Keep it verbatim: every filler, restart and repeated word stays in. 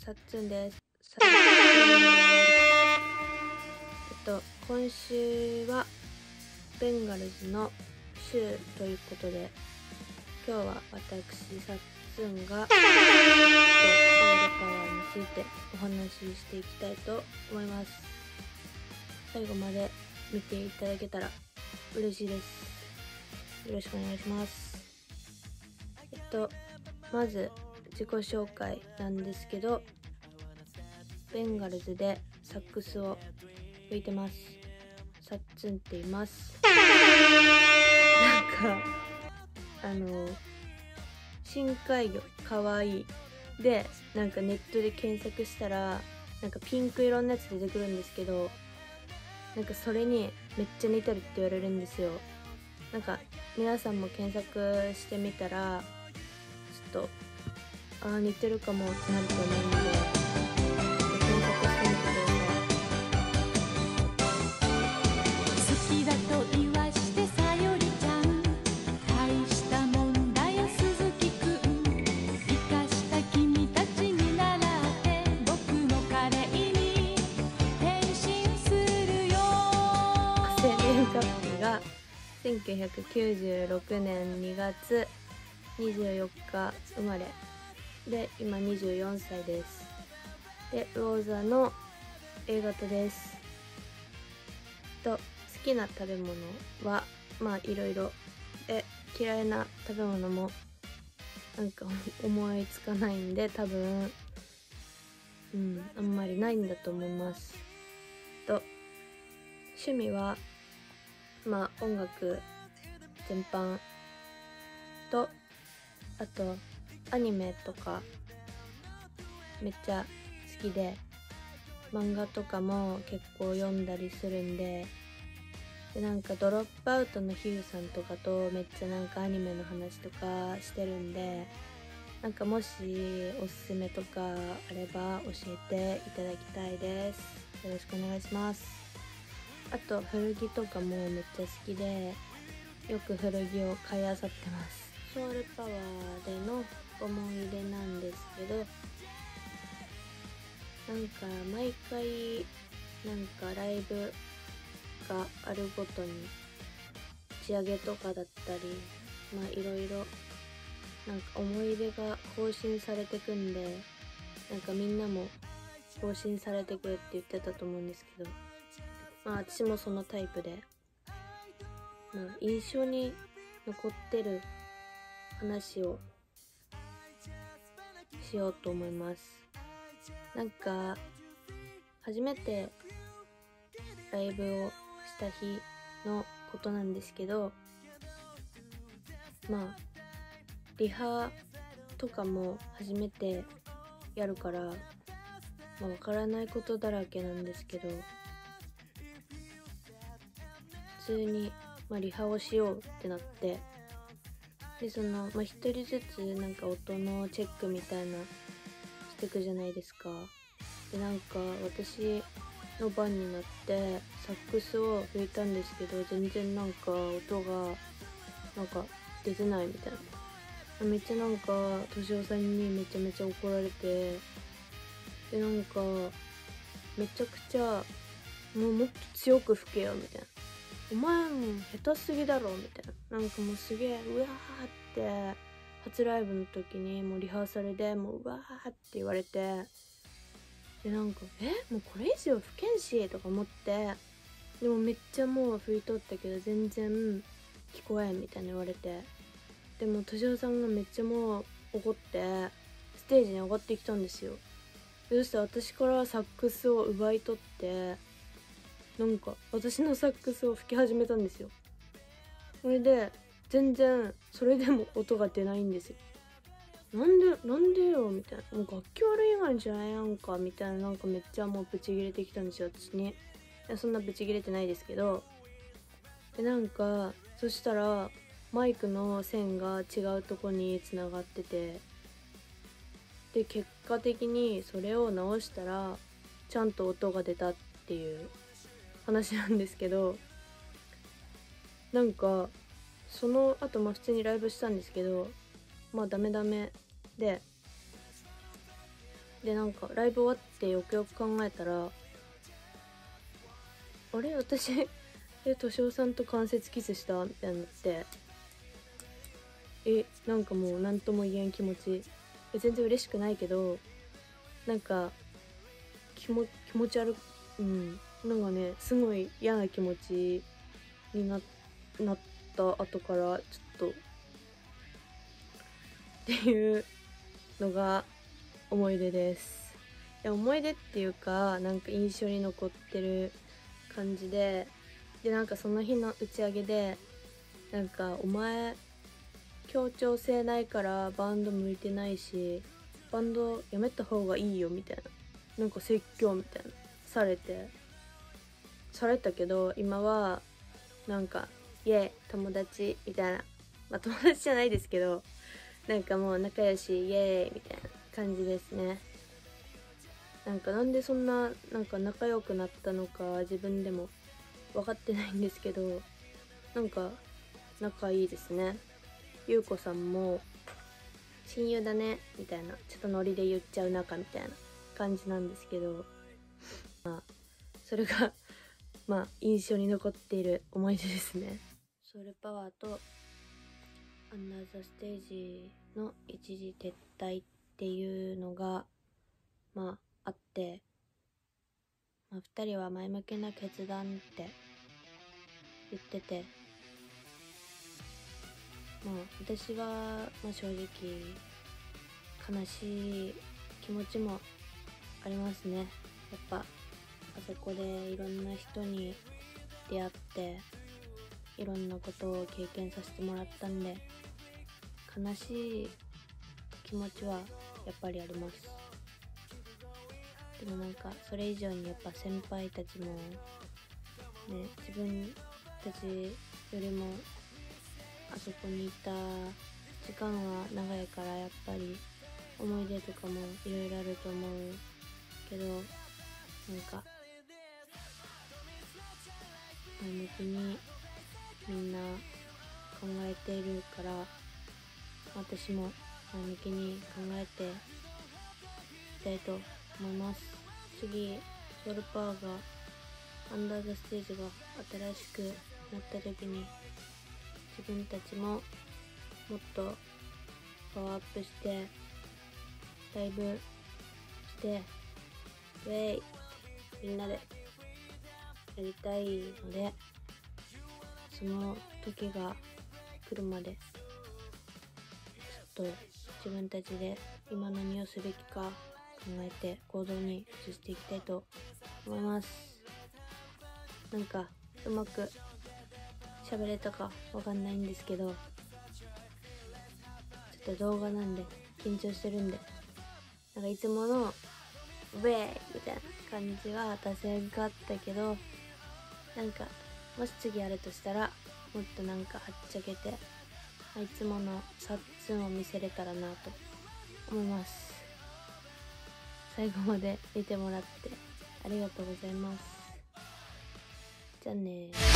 さっつんです。さえっと今週はベンガルズの週ということで、今日は私さっつんがソウルパワーについてお話ししていきたいと思います。最後まで見ていただけたら嬉しいです。よろしくお願いします。えっとまず自己紹介なんですけど、ベンガルズでサックスを吹いてます。さっつんって言います。なんかあの深海魚かわいいで、なんかネットで検索したらなんかピンク色のやつ出てくるんですけど、なんかそれにめっちゃ似てるって言われるんですよ。なんか皆さんも検索してみたらちょっとあー似てるかもってなると思うので、検索してみてください。 好きだと言わしてさよりちゃん、大したもんだよ鈴木くん、生かした君たちに習って僕のカレーに変身するよ。 生年月日がせんきゅうひゃくきゅうじゅうろくねんにがつにじゅうよっか生まれで、今にじゅうよんさいです。で魚座の A 型です。と好きな食べ物はまあいろいろで、嫌いな食べ物もなんか思いつかないんで、多分うんあんまりないんだと思います。と趣味はまあ音楽全般と、あとアニメとかめっちゃ好きで、漫画とかも結構読んだりするんで、でなんかドロップアウトのヒューさんとかとめっちゃなんかアニメの話とかしてるんで、なんかもしおすすめとかあれば教えていただきたいです。よろしくお願いします。あと古着とかもめっちゃ好きで、よく古着を買い漁ってます。ソウルパワーでの思い出なんですけど、なんか毎回なんかライブがあるごとに打ち上げとかだったり、まあいろいろなんか思い出が更新されてくんで、なんかみんなも更新されてくって言ってたと思うんですけど、まあ私もそのタイプで、まあ印象に残ってる話をしようと思います。なんか初めてライブをした日のことなんですけど、まあリハとかも初めてやるから、まあ、わからないことだらけなんですけど、普通に、まあ、リハをしようってなって、でその、まあ、一人ずつなんか音のチェックみたいなしてくじゃないですか。でなんか私の番になってサックスを吹いたんですけど、全然なんか音がなんか出てないみたいな、めっちゃなんか敏夫さんにめちゃめちゃ怒られて、でなんかめちゃくちゃもうもっと強く吹けよみたいな、お前も下手すぎだろみたいな、なんかもうすげえうわーって初ライブの時にもうリハーサルでもううわーって言われて、でなんかえもうこれ以上吹けんしとか思って、でもめっちゃもう吹いとったけど全然聞こえんみたいに言われて、でも敏夫さんがめっちゃもう怒ってステージに上がってきたんですよ。そして私からサックスを奪い取って、なんか私のサックスを吹き始めたんですよ。それで全然それでも音が出ないんですよ。なんでなんでよみたいな、もう楽器悪いがんじゃないやんかみたいな、なんかめっちゃもうブチギレてきたんですよ私に。いやそんなブチギレてないですけど、でなんかそしたらマイクの線が違うとこにつながってて、で結果的にそれを直したらちゃんと音が出たっていう話なんですけど、なんかその後まあ普通にライブしたんですけど、まあダメダメで、 でなんかライブ終わってよくよく考えたら、あれ私え敏夫さんと間接キスしたみたいになって、えなんかもう何とも言えん気持ち。え全然嬉しくないけど、なんか気も気持ち悪い、うんなんかねすごい嫌な気持ちにななった後からちょっとっていうのが思い出です。いや思い出っていうかなんか印象に残ってる感じで、でなんかその日の打ち上げでなんかお前協調性ないからバンド向いてないしバンドやめた方がいいよみたいな、なんか説教みたいなされてされたけど、今はなんかイエーイ友達みたいな、まあ友達じゃないですけどなんかもう仲良しイエーイみたいな感じですね。なんかなんでそんななんか仲良くなったのか自分でも分かってないんですけど、なんか仲いいですね。ゆうこさんも親友だねみたいなちょっとノリで言っちゃう仲みたいな感じなんですけど、まあそれがまあ印象に残っている思い出ですね。ソウルパワーとアンダーザステージの一時撤退っていうのがまああって、まあ、ふたりは前向きな決断って言ってて、まあ私は、まあ、正直悲しい気持ちもありますね。やっぱあそこでいろんな人に出会っていろんなことを経験させてもらったんで、悲しい気持ちはやっぱりあります。でもなんかそれ以上にやっぱ先輩たちもね、自分たちよりもあそこにいた時間は長いからやっぱり思い出とかもいろいろあると思うけど、なんか前向きにみんな考えているから私も前向きに考えていきたいと思います。次ソウルパワーがアンダーザステージが新しくなった時に自分たちももっとパワーアップしてライブしてウェイみんなでやりたいので、その時が来るまでちょっと自分たちで今何をすべきか考えて行動に移していきたいと思います。なんかうまく喋れたかわかんないんですけど、ちょっと動画なんで緊張してるんで、なんかいつものウェイみたいな感じは出せんかったけど、なんかもし次やるとしたらもっとなんかはっちゃけていつものサッツンを見せれたらなと思います。最後まで見てもらってありがとうございます。じゃあねー。